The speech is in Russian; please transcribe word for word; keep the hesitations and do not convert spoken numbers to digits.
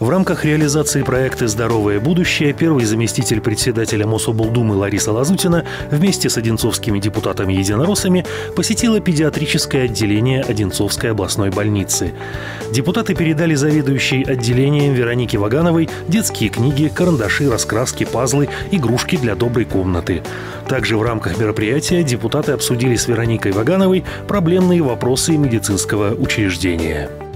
В рамках реализации проекта «Здоровое будущее» первый заместитель председателя Мособлдумы Лариса Лазутина вместе с одинцовскими депутатами-единороссами посетила педиатрическое отделение Одинцовской областной больницы. Депутаты передали заведующей отделением Веронике Вагановой детские книги, карандаши, раскраски, пазлы, игрушки для доброй комнаты. Также в рамках мероприятия депутаты обсудили с Вероникой Вагановой проблемные вопросы медицинского учреждения.